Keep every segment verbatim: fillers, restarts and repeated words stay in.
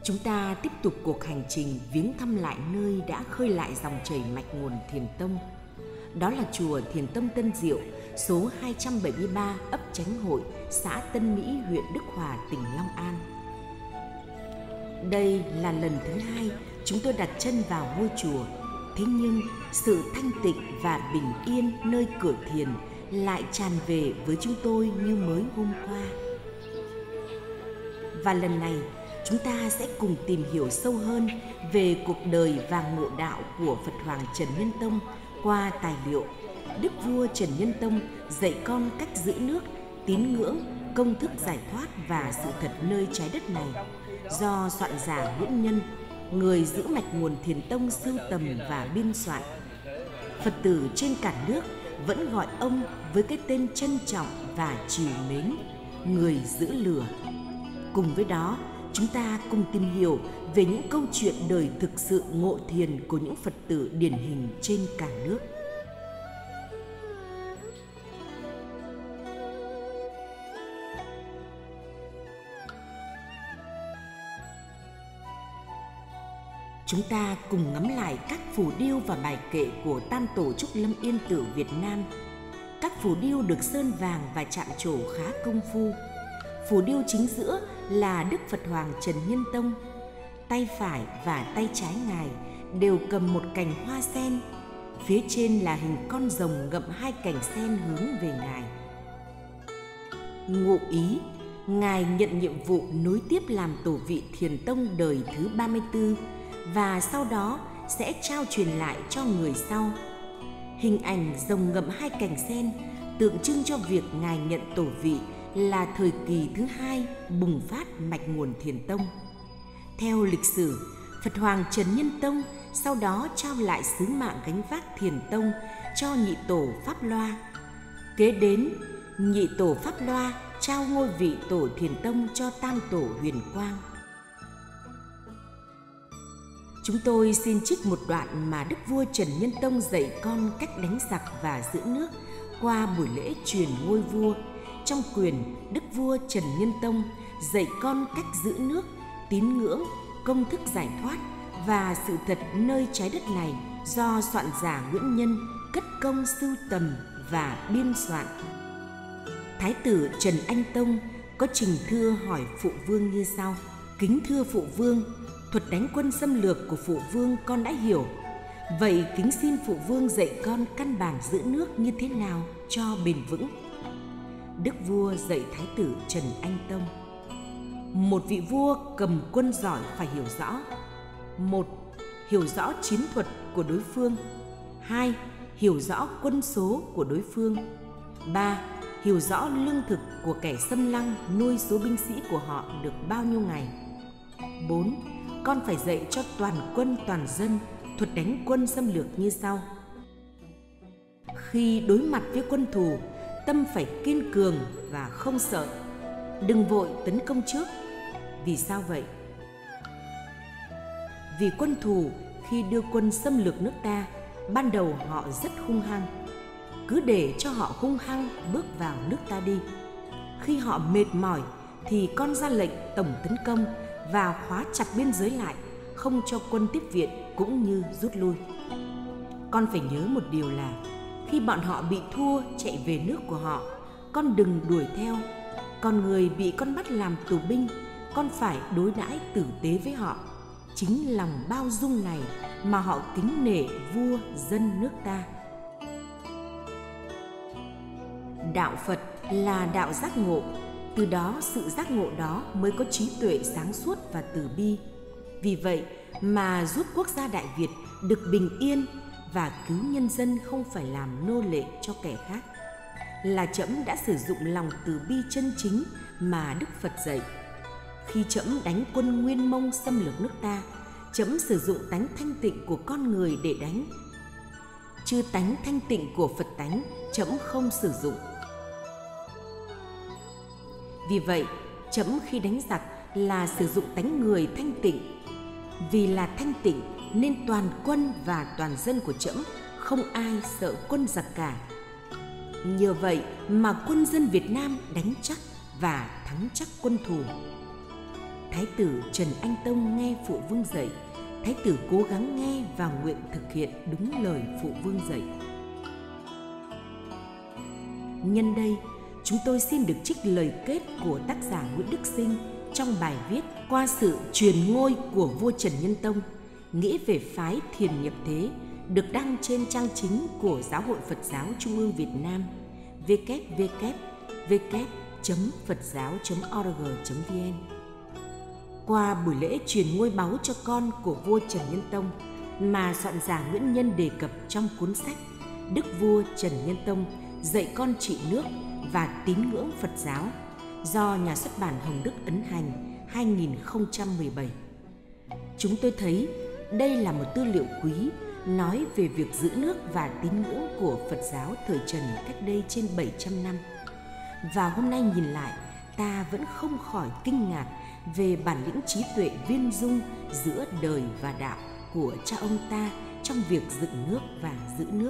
Chúng ta tiếp tục cuộc hành trình viếng thăm lại nơi đã khơi lại dòng chảy mạch nguồn Thiền Tông. Đó là chùa Thiền Tông Tân Diệu, số hai trăm bảy mươi ba, ấp Chánh Hội, xã Tân Mỹ, huyện Đức Hòa, tỉnh Long An. Đây là lần thứ hai chúng tôi đặt chân vào ngôi chùa. Thế nhưng sự thanh tịnh và bình yên nơi cửa thiền lại tràn về với chúng tôi như mới hôm qua. Và lần này chúng ta sẽ cùng tìm hiểu sâu hơn về cuộc đời và ngộ đạo của Phật Hoàng Trần Nhân Tông qua tài liệu Đức vua Trần Nhân Tông dạy con cách giữ nước, tín ngưỡng, công thức giải thoát và sự thật nơi trái đất này, do soạn giả Nguyễn Nhân, người giữ mạch nguồn Thiền Tông sưu tầm và biên soạn. Phật tử trên cả nước vẫn gọi ông với cái tên trân trọng và trìu mến, người giữ lửa. Cùng với đó, chúng ta cùng tìm hiểu về những câu chuyện đời thực sự ngộ thiền của những Phật tử điển hình trên cả nước. Chúng ta cùng ngắm lại các phù điêu và bài kệ của Tam Tổ Trúc Lâm Yên Tử Việt Nam. Các phù điêu được sơn vàng và chạm trổ khá công phu. Phù điêu chính giữa là Đức Phật Hoàng Trần Nhân Tông. Tay phải và tay trái Ngài đều cầm một cành hoa sen. Phía trên là hình con rồng ngậm hai cành sen hướng về Ngài. Ngụ ý, Ngài nhận nhiệm vụ nối tiếp làm tổ vị Thiền Tông đời thứ ba mươi tư và sau đó sẽ trao truyền lại cho người sau. Hình ảnh rồng ngậm hai cành sen tượng trưng cho việc Ngài nhận tổ vị là thời kỳ thứ hai bùng phát mạch nguồn Thiền Tông. Theo lịch sử, Phật Hoàng Trần Nhân Tông sau đó trao lại sứ mạng gánh vác Thiền Tông cho nhị tổ Pháp Loa. Kế đến, nhị tổ Pháp Loa trao ngôi vị tổ Thiền Tông cho tam tổ Huyền Quang. Chúng tôi xin trích một đoạn mà Đức vua Trần Nhân Tông dạy con cách đánh giặc và giữ nước qua buổi lễ truyền ngôi vua. Trong quyển Đức vua Trần Nhân Tông dạy con cách giữ nước, tín ngưỡng, công thức giải thoát và sự thật nơi trái đất này, do soạn giả Nguyễn Nhân cất công sưu tầm và biên soạn. Thái tử Trần Anh Tông có trình thưa hỏi phụ vương như sau: Kính thưa phụ vương, thuật đánh quân xâm lược của phụ vương con đã hiểu. Vậy kính xin phụ vương dạy con căn bản giữ nước như thế nào cho bền vững. Đức vua dạy Thái tử Trần Anh Tông: Một vị vua cầm quân giỏi phải hiểu rõ: một, hiểu rõ chiến thuật của đối phương. Hai, hiểu rõ quân số của đối phương. Ba, hiểu rõ lương thực của kẻ xâm lăng nuôi số binh sĩ của họ được bao nhiêu ngày. Bốn, con phải dạy cho toàn quân toàn dân thuật đánh quân xâm lược như sau: Khi đối mặt với quân thù, tâm phải kiên cường và không sợ, đừng vội tấn công trước. Vì sao vậy? Vì quân thù khi đưa quân xâm lược nước ta, ban đầu họ rất hung hăng. Cứ để cho họ hung hăng bước vào nước ta đi. Khi họ mệt mỏi thì con ra lệnh tổng tấn công và khóa chặt biên giới lại, không cho quân tiếp viện cũng như rút lui. Con phải nhớ một điều là khi bọn họ bị thua chạy về nước của họ, con đừng đuổi theo. Còn người bị con bắt làm tù binh, con phải đối đãi tử tế với họ. Chính lòng bao dung này mà họ kính nể vua dân nước ta. Đạo Phật là đạo giác ngộ, từ đó sự giác ngộ đó mới có trí tuệ sáng suốt và từ bi. Vì vậy mà giúp quốc gia Đại Việt được bình yên và cứu nhân dân không phải làm nô lệ cho kẻ khác. Là Trẫm đã sử dụng lòng từ bi chân chính mà Đức Phật dạy. Khi Trẫm đánh quân Nguyên Mông xâm lược nước ta, Trẫm sử dụng tánh thanh tịnh của con người để đánh, chứ tánh thanh tịnh của Phật tánh Trẫm không sử dụng. Vì vậy, Trẫm khi đánh giặc là sử dụng tánh người thanh tịnh. Vì là thanh tịnh nên toàn quân và toàn dân của Trẫm không ai sợ quân giặc cả. Nhờ vậy mà quân dân Việt Nam đánh chắc và thắng chắc quân thù. Thái tử Trần Anh Tông nghe phụ vương dạy, Thái tử cố gắng nghe và nguyện thực hiện đúng lời phụ vương dạy. Nhân đây, chúng tôi xin được trích lời kết của tác giả Nguyễn Đức Sinh trong bài viết Qua sự truyền ngôi của vua Trần Nhân Tông, nghĩ về phái Thiền Nhập Thế, được đăng trên trang chính của Giáo hội Phật giáo Trung ương Việt Nam w w w chấm phật giáo chấm org chấm vn. Qua buổi lễ truyền ngôi báu cho con của vua Trần Nhân Tông mà soạn giả Nguyễn Nhân đề cập trong cuốn sách Đức vua Trần Nhân Tông dạy con trị nước và tín ngưỡng Phật giáo do nhà xuất bản Hồng Đức ấn hành hai nghìn không trăm mười bảy. Chúng tôi thấy đây là một tư liệu quý nói về việc giữ nước và tín ngưỡng của Phật giáo thời Trần cách đây trên bảy trăm năm. Và hôm nay nhìn lại, ta vẫn không khỏi kinh ngạc về bản lĩnh trí tuệ viên dung giữa đời và đạo của cha ông ta trong việc dựng nước và giữ nước.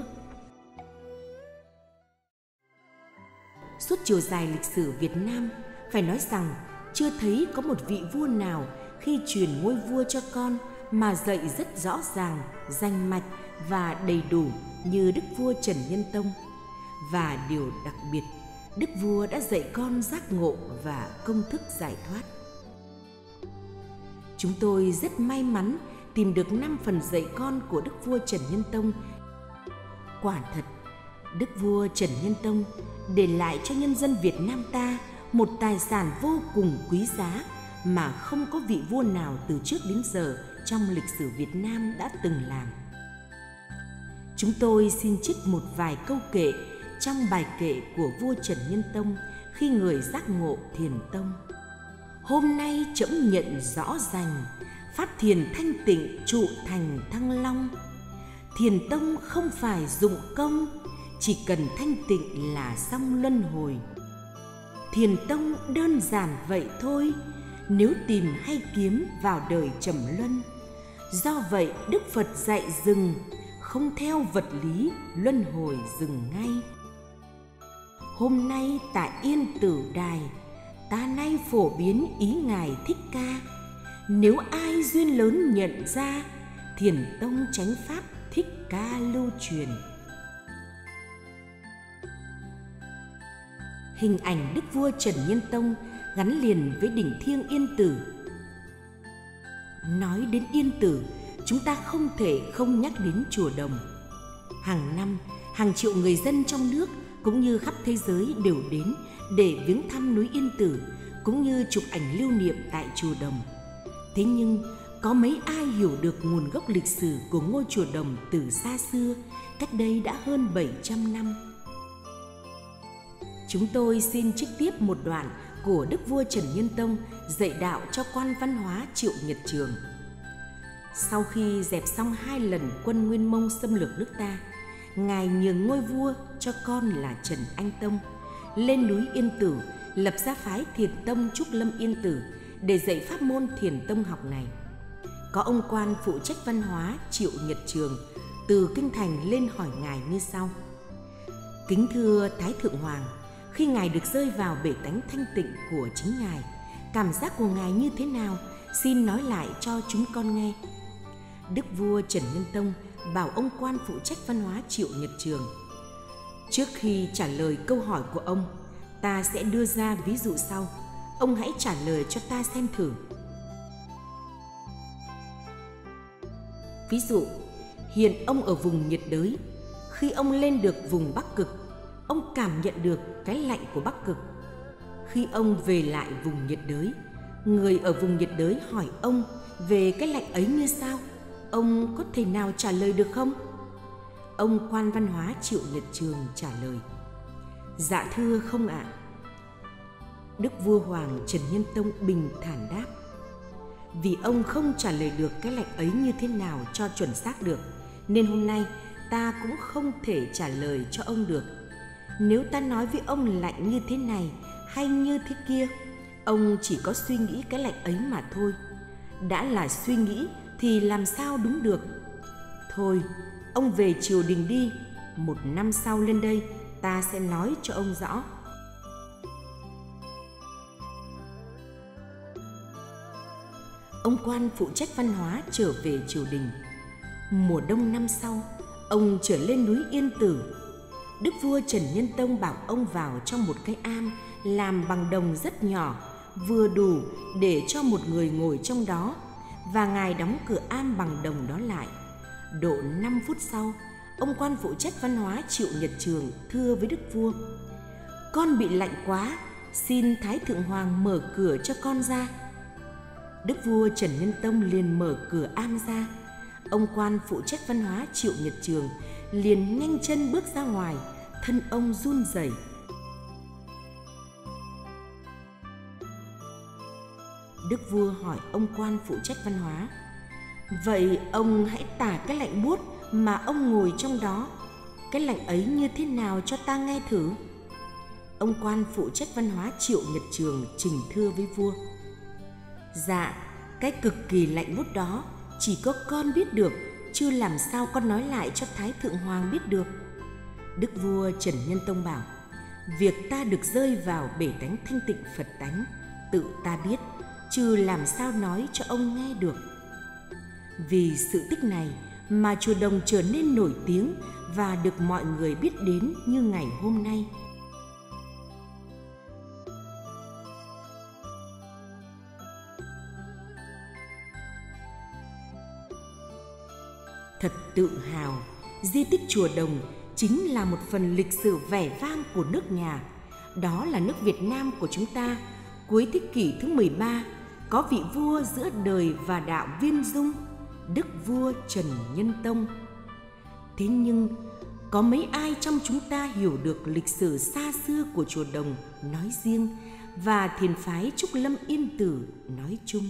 Suốt chiều dài lịch sử Việt Nam, phải nói rằng chưa thấy có một vị vua nào khi truyền ngôi vua cho con mà dạy rất rõ ràng, rành mạch và đầy đủ như Đức vua Trần Nhân Tông. Và điều đặc biệt, Đức vua đã dạy con giác ngộ và công thức giải thoát. Chúng tôi rất may mắn tìm được năm phần dạy con của Đức vua Trần Nhân Tông. Quả thật, Đức vua Trần Nhân Tông để lại cho nhân dân Việt Nam ta một tài sản vô cùng quý giá mà không có vị vua nào từ trước đến giờ trong lịch sử Việt Nam đã từng làm. Chúng tôi xin trích một vài câu kệ trong bài kệ của vua Trần Nhân Tông khi người giác ngộ thiền tông. Hôm nay trẫm nhận rõ rành, pháp thiền thanh tịnh trụ thành Thăng Long. Thiền tông không phải dụng công, chỉ cần thanh tịnh là xong luân hồi. Thiền tông đơn giản vậy thôi, nếu tìm hay kiếm vào đời trầm luân. Do vậy Đức Phật dạy dừng, không theo vật lý luân hồi dừng ngay. Hôm nay tại Yên Tử Đài, ta nay phổ biến ý Ngài Thích Ca. Nếu ai duyên lớn nhận ra, thiền tông chánh pháp Thích Ca lưu truyền. Hình ảnh Đức vua Trần Nhân Tông gắn liền với đỉnh thiêng Yên Tử. Nói đến Yên Tử, chúng ta không thể không nhắc đến chùa Đồng. Hàng năm, hàng triệu người dân trong nước cũng như khắp thế giới đều đến để viếng thăm núi Yên Tử, cũng như chụp ảnh lưu niệm tại chùa Đồng. Thế nhưng, có mấy ai hiểu được nguồn gốc lịch sử của ngôi chùa Đồng từ xa xưa, cách đây đã hơn bảy trăm năm. Chúng tôi xin trích tiếp một đoạn của Đức vua Trần Nhân Tông dạy đạo cho quan văn hóa Triệu Nhật Trường. Sau khi dẹp xong hai lần quân Nguyên Mông xâm lược nước ta, Ngài nhường ngôi vua cho con là Trần Anh Tông, lên núi Yên Tử lập ra phái Thiền Tông Trúc Lâm Yên Tử để dạy pháp môn Thiền Tông học này. Có ông quan phụ trách văn hóa Triệu Nhật Trường từ kinh thành lên hỏi Ngài như sau: Kính thưa Thái Thượng Hoàng, khi Ngài được rơi vào bể tánh thanh tịnh của chính Ngài, cảm giác của Ngài như thế nào? Xin nói lại cho chúng con nghe. Đức vua Trần Nhân Tông bảo ông quan phụ trách văn hóa Triệu Nhật Trường: Trước khi trả lời câu hỏi của ông, ta sẽ đưa ra ví dụ sau. Ông hãy trả lời cho ta xem thử. Ví dụ, hiện ông ở vùng nhiệt đới. Khi ông lên được vùng Bắc Cực, ông cảm nhận được cái lạnh của Bắc Cực. Khi ông về lại vùng nhiệt đới, người ở vùng nhiệt đới hỏi ông về cái lạnh ấy như sao? Ông có thể nào trả lời được không? Ông quan văn hóa Triệu Nhật Trường trả lời: Dạ thưa không ạ. Đức vua Hoàng Trần Nhân Tông bình thản đáp: Vì ông không trả lời được cái lạnh ấy như thế nào cho chuẩn xác được, nên hôm nay ta cũng không thể trả lời cho ông được. Nếu ta nói với ông lạnh như thế này hay như thế kia, ông chỉ có suy nghĩ cái lạnh ấy mà thôi. Đã là suy nghĩ thì làm sao đúng được. Thôi, ông về triều đình đi, một năm sau lên đây ta sẽ nói cho ông rõ. ông quan phụ trách văn hóa trở về triều đình. Mùa đông năm sau, ông trở lên núi Yên Tử. Đức vua Trần Nhân Tông bảo ông vào trong một cái am làm bằng đồng rất nhỏ, vừa đủ để cho một người ngồi trong đó, và ngài đóng cửa am bằng đồng đó lại. Độ năm phút sau, ông quan phụ trách văn hóa Triệu Nhật Trường thưa với đức vua: "Con bị lạnh quá, xin Thái Thượng Hoàng mở cửa cho con ra." Đức vua Trần Nhân Tông liền mở cửa am ra. Ông quan phụ trách văn hóa Triệu Nhật Trường liền nhanh chân bước ra ngoài, thân ông run rẩy. Đức vua hỏi ông quan phụ trách văn hóa: "Vậy ông hãy tả cái lạnh buốt mà ông ngồi trong đó, cái lạnh ấy như thế nào cho ta nghe thử?" Ông quan phụ trách văn hóa Triệu Nhật Trường trình thưa với vua: "Dạ, cái cực kỳ lạnh buốt đó chỉ có con biết được, chứ làm sao con nói lại cho Thái Thượng Hoàng biết được." Đức vua Trần Nhân Tông bảo: "Việc ta được rơi vào bể tánh thanh tịnh Phật tánh, tự ta biết, chứ làm sao nói cho ông nghe được." Vì sự tích này mà chùa Đồng trở nên nổi tiếng và được mọi người biết đến như ngày hôm nay. Thật tự hào, di tích chùa Đồng chính là một phần lịch sử vẻ vang của nước nhà. Đó là nước Việt Nam của chúng ta, cuối thế kỷ thứ mười ba, có vị vua giữa đời và đạo viên dung, đức vua Trần Nhân Tông. Thế nhưng, có mấy ai trong chúng ta hiểu được lịch sử xa xưa của chùa Đồng nói riêng và thiền phái Trúc Lâm Yên Tử nói chung?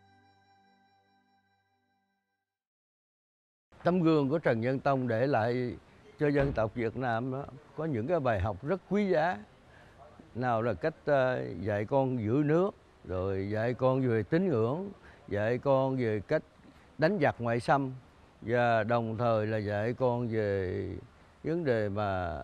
Tấm gương của Trần Nhân Tông để lại cho dân tộc Việt Nam đó, có những cái bài học rất quý giá. Nào là cách dạy con giữ nước, rồi dạy con về tín ngưỡng, dạy con về cách đánh giặc ngoại xâm, và đồng thời là dạy con về vấn đề mà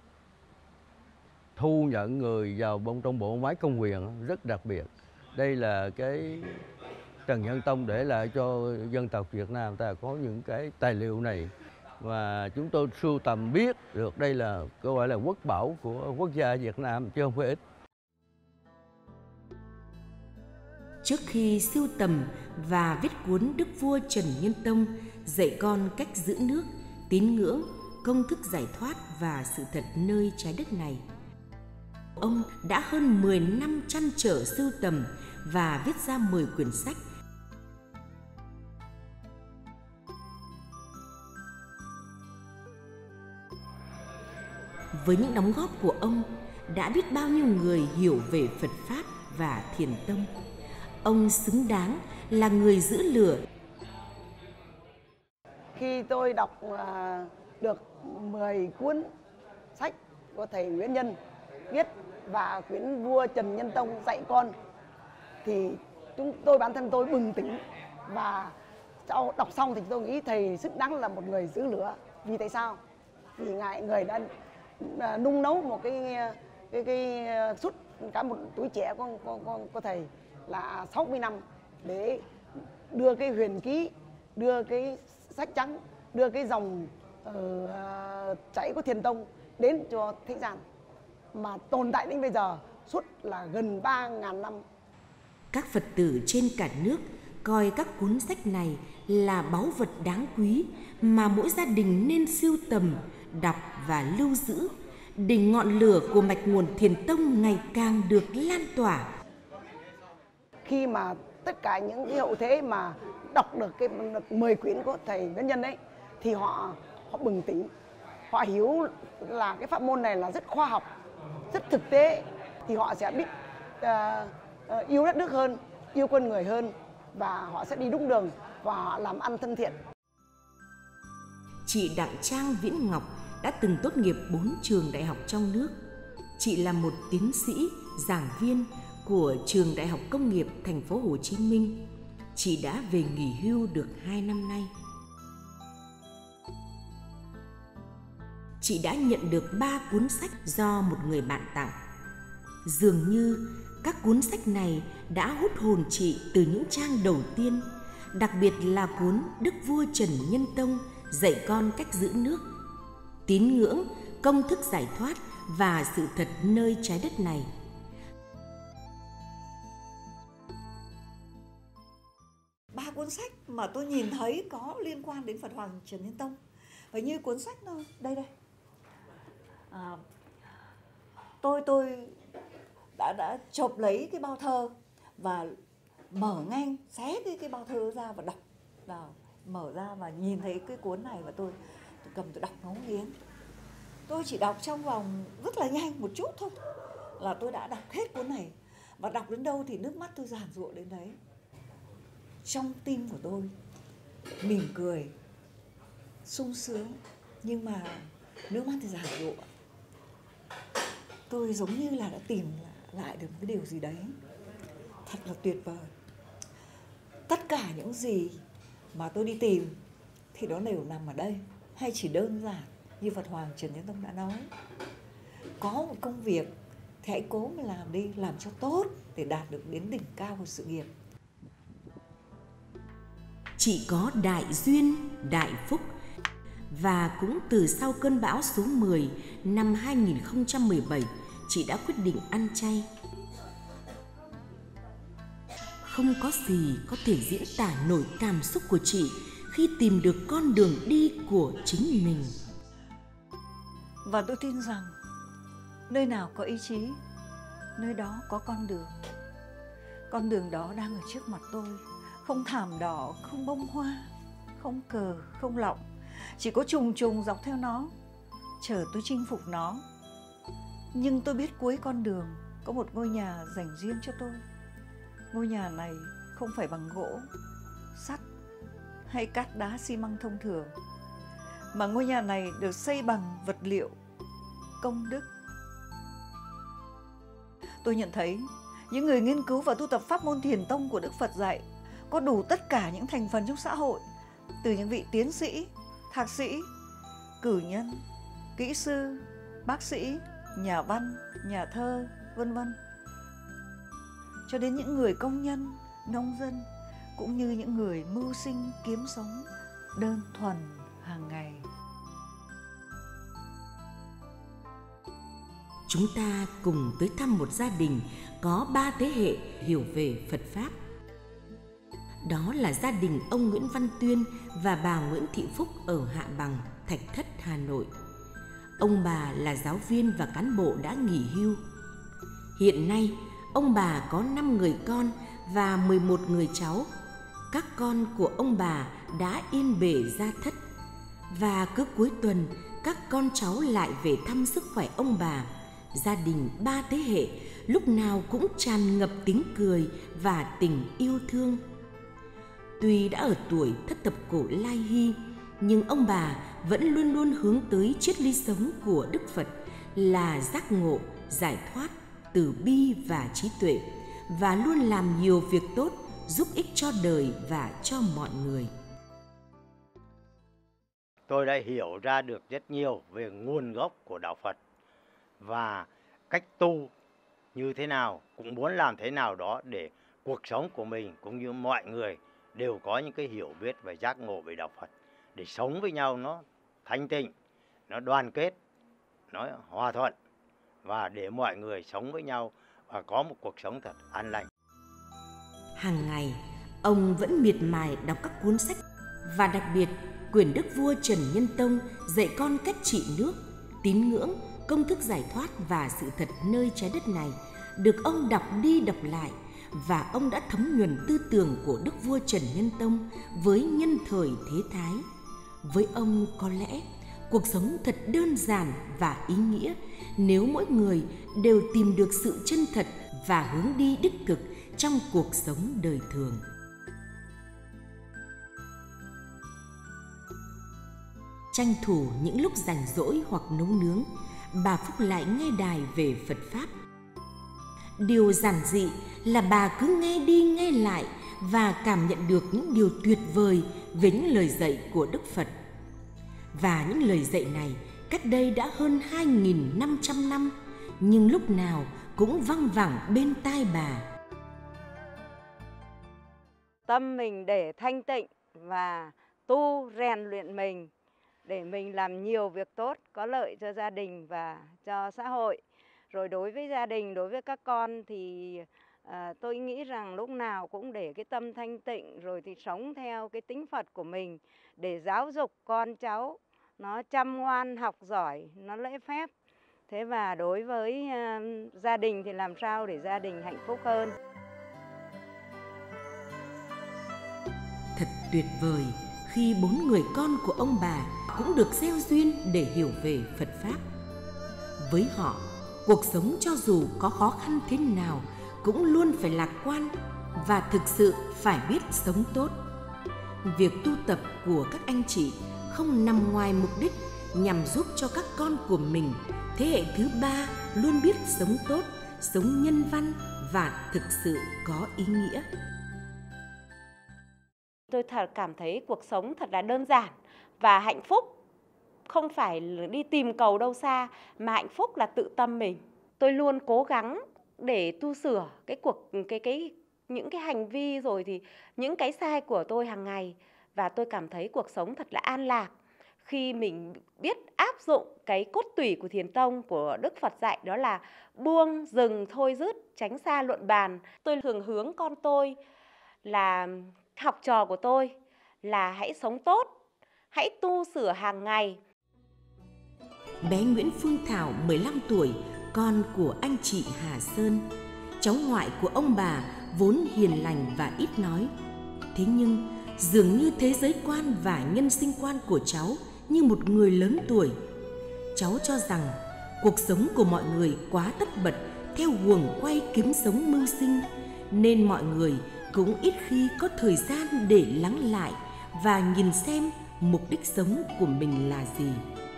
thu nhận người vào trong bộ máy công quyền rất đặc biệt. Đây là cái Trần Nhân Tông để lại cho dân tộc Việt Nam ta có những cái tài liệu này, và chúng tôi sưu tầm biết được đây là có gọi là quốc bảo của quốc gia Việt Nam chứ không phải ít. Trước khi sưu tầm và viết cuốn Đức vua Trần Nhân Tông dạy con cách giữ nước, tín ngưỡng, công thức giải thoát và sự thật nơi trái đất này, ông đã hơn mười năm trăn trở sưu tầm và viết ra mười quyển sách. Với những đóng góp của ông, đã biết bao nhiêu người hiểu về Phật Pháp và Thiền Tông. Ông xứng đáng là người giữ lửa. Khi tôi đọc uh, được mười cuốn sách của thầy Nguyễn Nhân viết và quyển vua Trần Nhân Tông dạy con, thì chúng tôi bản thân tôi bừng tỉnh, và sau đọc xong thì tôi nghĩ thầy xứng đáng là một người giữ lửa. Vì tại sao? Vì ngài người đã nung nấu một cái cái cái suốt cả một tuổi trẻ của, của, của, của thầy là sáu mươi năm để đưa cái huyền ký, đưa cái sách trắng, đưa cái dòng uh, chảy của Thiền Tông đến cho thế gian, mà tồn tại đến bây giờ suốt là gần ba nghìn năm. Các Phật tử trên cả nước coi các cuốn sách này là báu vật đáng quý mà mỗi gia đình nên sưu tầm, đọc và lưu giữ, để ngọn lửa của mạch nguồn Thiền Tông ngày càng được lan tỏa. Khi mà tất cả những cái hậu thế mà đọc được cái mười quyển của thầy Nguyễn Nhân ấy, thì họ họ bừng tỉnh, họ hiểu là cái pháp môn này là rất khoa học, rất thực tế, thì họ sẽ biết uh, uh, yêu đất nước hơn, yêu con người hơn, và họ sẽ đi đúng đường và họ làm ăn thân thiện. Chị Đặng Trang Viễn Ngọc đã từng tốt nghiệp bốn trường đại học trong nước. Chị là một tiến sĩ, giảng viên của trường Đại học Công nghiệp Thành phố Hồ Chí Minh. Chị đã về nghỉ hưu được hai năm nay. Chị đã nhận được ba cuốn sách do một người bạn tặng. Dường như Các cuốn sách này đã hút hồn chị từ những trang đầu tiên, đặc biệt là cuốn Đức Vua Trần Nhân Tông dạy con cách giữ nước, Tín ngưỡng, công thức giải thoát và sự thật nơi trái đất này. Ba cuốn sách mà tôi nhìn thấy có liên quan đến Phật Hoàng Trần Nhân Tông. Và như cuốn sách nó đây đây. À, tôi tôi đã đã chộp lấy cái bao thơ và mở ngang xé cái cái bao thơ ra và đọc, và mở ra và nhìn thấy cái cuốn này và tôi, tôi cầm tôi đọc ngấu nghiến. Tôi chỉ đọc trong vòng rất là nhanh một chút thôi là tôi đã đọc hết cuốn này, và đọc đến đâu thì nước mắt tôi giàn giụa đến đấy. Trong tim của tôi mỉm cười, sung sướng, nhưng mà nước mắt thì giàn giụa. Tôi giống như là đã tìm lại được cái điều gì đấy thật là tuyệt vời. Tất cả những gì mà tôi đi tìm thì nó đều nằm ở đây, hay chỉ đơn giản như Phật Hoàng Trần Nhân Tông đã nói. Có một công việc thì hãy cố mà làm đi, làm cho tốt để đạt được đến đỉnh cao của sự nghiệp. Chị có đại duyên, đại phúc, và cũng từ sau cơn bão số mười năm hai nghìn không trăm mười bảy, chị đã quyết định ăn chay. Không có gì có thể diễn tả nổi cảm xúc của chị khi tìm được con đường đi của chính mình. Và tôi tin rằng nơi nào có ý chí, nơi đó có con đường. Con đường đó đang ở trước mặt tôi, không thảm đỏ, không bông hoa, không cờ, không lọng, chỉ có trùng trùng dọc theo nó, chờ tôi chinh phục nó. Nhưng tôi biết cuối con đường có một ngôi nhà dành riêng cho tôi. Ngôi nhà này không phải bằng gỗ, sắt hay cát đá xi măng thông thường, mà ngôi nhà này được xây bằng vật liệu công đức. Tôi nhận thấy những người nghiên cứu và tu tập pháp môn Thiền Tông của Đức Phật dạy có đủ tất cả những thành phần trong xã hội, từ những vị tiến sĩ, thạc sĩ, cử nhân, kỹ sư, bác sĩ, nhà văn, nhà thơ, vân vân, cho đến những người công nhân, nông dân, cũng như những người mưu sinh kiếm sống đơn thuần hàng ngày. Chúng ta cùng tới thăm một gia đình có ba thế hệ hiểu về Phật Pháp. Đó là gia đình ông Nguyễn Văn Tuyên và bà Nguyễn Thị Phúc ở Hạ Bằng, Thạch Thất, Hà Nội. Ông bà là giáo viên và cán bộ đã nghỉ hưu. Hiện nay, ông bà có năm người con và mười một người cháu. Các con của ông bà đã yên bề gia thất. Và cứ cuối tuần, các con cháu lại về thăm sức khỏe ông bà. Gia đình ba thế hệ lúc nào cũng tràn ngập tiếng cười và tình yêu thương. Tuy đã ở tuổi thất thập cổ lai hy, nhưng ông bà vẫn luôn luôn hướng tới triết lý sống của Đức Phật là giác ngộ, giải thoát, từ bi và trí tuệ, và luôn làm nhiều việc tốt giúp ích cho đời và cho mọi người. Tôi đã hiểu ra được rất nhiều về nguồn gốc của đạo Phật và cách tu như thế nào, cũng muốn làm thế nào đó để cuộc sống của mình cũng như mọi người đều có những cái hiểu biết và giác ngộ về đạo Phật, để sống với nhau nó thanh tịnh, nó đoàn kết, nó hòa thuận, và để mọi người sống với nhau và có một cuộc sống thật an lành. Hàng ngày, ông vẫn miệt mài đọc các cuốn sách, và đặc biệt quyển Đức Vua Trần Nhân Tông dạy con cách trị nước, tín ngưỡng, công thức giải thoát và sự thật nơi trái đất này được ông đọc đi đọc lại, và ông đã thấm nhuần tư tưởng của Đức Vua Trần Nhân Tông với nhân thời thế thái. Với ông có lẽ cuộc sống thật đơn giản và ý nghĩa nếu mỗi người đều tìm được sự chân thật và hướng đi đích thực trong cuộc sống đời thường. Tranh thủ những lúc rảnh rỗi hoặc nấu nướng, bà Phúc lại nghe đài về Phật Pháp. Điều giản dị là bà cứ nghe đi nghe lại và cảm nhận được những điều tuyệt vời về những lời dạy của Đức Phật. Và những lời dạy này cách đây đã hơn hai nghìn năm trăm năm, nhưng lúc nào cũng văng vẳng bên tai bà. Tâm mình để thanh tịnh và tu rèn luyện mình để mình làm nhiều việc tốt có lợi cho gia đình và cho xã hội. Rồi đối với gia đình, đối với các con thì à, tôi nghĩ rằng lúc nào cũng để cái tâm thanh tịnh, rồi thì sống theo cái tính Phật của mình để giáo dục con cháu nó chăm ngoan, học giỏi, nó lễ phép. Thế và đối với uh, gia đình thì làm sao để gia đình hạnh phúc hơn. Thật tuyệt vời khi bốn người con của ông bà cũng được gieo duyên để hiểu về Phật Pháp. Với họ, cuộc sống cho dù có khó khăn thế nào cũng luôn phải lạc quan và thực sự phải biết sống tốt. Việc tu tập của các anh chị không nằm ngoài mục đích nhằm giúp cho các con của mình, thế hệ thứ ba, luôn biết sống tốt, sống nhân văn và thực sự có ý nghĩa. Tôi thật cảm thấy cuộc sống thật là đơn giản và hạnh phúc không phải đi tìm cầu đâu xa, mà hạnh phúc là tự tâm mình. Tôi luôn cố gắng để tu sửa cái cuộc cái cái những cái hành vi rồi thì những cái sai của tôi hàng ngày, và tôi cảm thấy cuộc sống thật là an lạc khi mình biết áp dụng cái cốt tủy của Thiền Tông của Đức Phật dạy, đó là buông, dừng, thôi dứt, tránh xa luận bàn. Tôi thường hướng con tôi là học trò của tôi là hãy sống tốt, hãy tu sửa hàng ngày. Bé Nguyễn Phương Thảo, mười lăm tuổi, con của anh chị Hà Sơn, cháu ngoại của ông bà, vốn hiền lành và ít nói. Thế nhưng dường như thế giới quan và nhân sinh quan của cháu như một người lớn tuổi. Cháu cho rằng cuộc sống của mọi người quá tất bật theo guồng quay kiếm sống mưu sinh, nên mọi người cũng ít khi có thời gian để lắng lại và nhìn xem mục đích sống của mình là gì.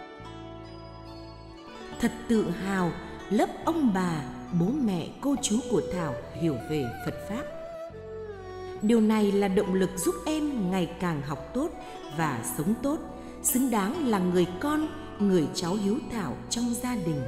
Thật tự hào lớp ông bà, bố mẹ, cô chú của Thảo hiểu về Phật Pháp. Điều này là động lực giúp em ngày càng học tốt và sống tốt, xứng đáng là người con, người cháu hiếu thảo trong gia đình.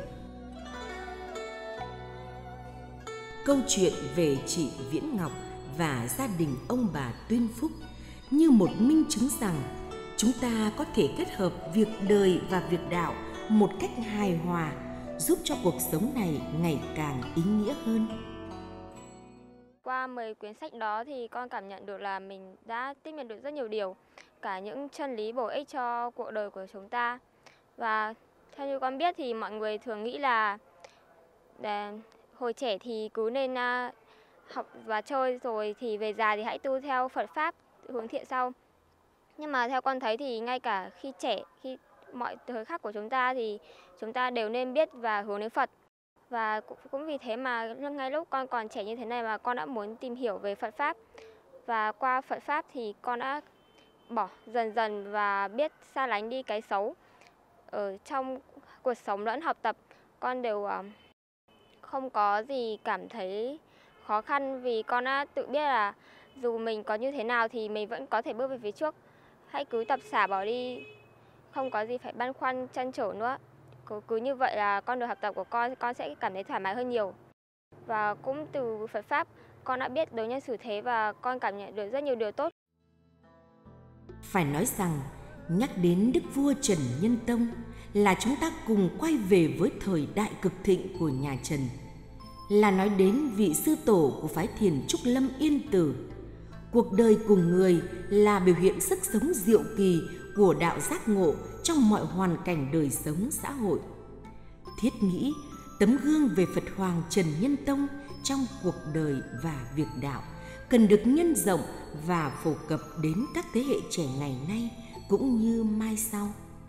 Câu chuyện về chị Viễn Ngọc và gia đình ông bà Tuyên Phúc như một minh chứng rằng chúng ta có thể kết hợp việc đời và việc đạo một cách hài hòa, giúp cho cuộc sống này ngày càng ý nghĩa hơn. Qua mười quyển sách đó thì con cảm nhận được là mình đã tiếp nhận được rất nhiều điều, cả những chân lý bổ ích cho cuộc đời của chúng ta. Và theo như con biết thì mọi người thường nghĩ là để hồi trẻ thì cứ nên uh, học và chơi, rồi thì về già thì hãy tu theo Phật Pháp, hướng thiện sau. Nhưng mà theo con thấy thì ngay cả khi trẻ, khi mọi thời khắc của chúng ta thì chúng ta đều nên biết và hướng đến Phật. Và cũng vì thế mà ngay lúc con còn trẻ như thế này mà con đã muốn tìm hiểu về Phật Pháp. Và qua Phật Pháp thì con đã bỏ dần dần và biết xa lánh đi cái xấu. Ở trong cuộc sống lẫn học tập, con đều không có gì cảm thấy khó khăn, vì con đã tự biết là dù mình có như thế nào thì mình vẫn có thể bước về phía trước. Hãy cứ tập xả bỏ đi, không có gì phải băn khoăn trăn trở nữa. Cứ, cứ như vậy là con đường học tập của con, con sẽ cảm thấy thoải mái hơn nhiều. Và cũng từ Phật Pháp, con đã biết đối nhân xử thế và con cảm nhận được rất nhiều điều tốt. Phải nói rằng, nhắc đến Đức Vua Trần Nhân Tông là chúng ta cùng quay về với thời đại cực thịnh của nhà Trần, là nói đến vị sư tổ của phái Thiền Trúc Lâm Yên Tử. Cuộc đời cùng người là biểu hiện sức sống diệu kỳ của đạo giác ngộ trong mọi hoàn cảnh đời sống xã hội. Thiết nghĩ tấm gương về Phật Hoàng Trần Nhân Tông trong cuộc đời và việc đạo cần được nhân rộng và phổ cập đến các thế hệ trẻ ngày nay cũng như mai sau.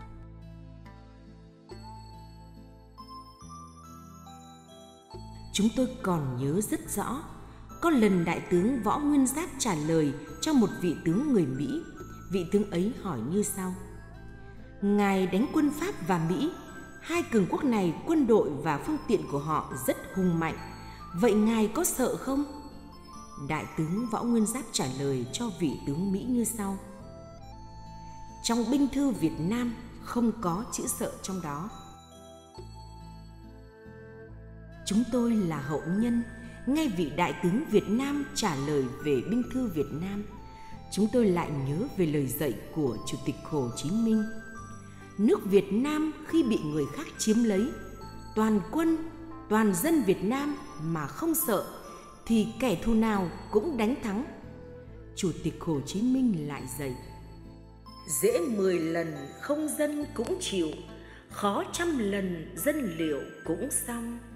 Chúng tôi còn nhớ rất rõ, có lần Đại tướng Võ Nguyên Giáp trả lời cho một vị tướng người Mỹ. Vị tướng ấy hỏi như sau: Ngài đánh quân Pháp và Mỹ, hai cường quốc này quân đội và phương tiện của họ rất hùng mạnh, vậy Ngài có sợ không? Đại tướng Võ Nguyên Giáp trả lời cho vị tướng Mỹ như sau: Trong binh thư Việt Nam không có chữ sợ trong đó. Chúng tôi là hậu nhân, nghe vị đại tướng Việt Nam trả lời về binh thư Việt Nam, chúng tôi lại nhớ về lời dạy của Chủ tịch Hồ Chí Minh. Nước Việt Nam khi bị người khác chiếm lấy, toàn quân, toàn dân Việt Nam mà không sợ, thì kẻ thù nào cũng đánh thắng. Chủ tịch Hồ Chí Minh lại dạy: dễ mười lần không dân cũng chịu, khó trăm lần dân liệu cũng xong.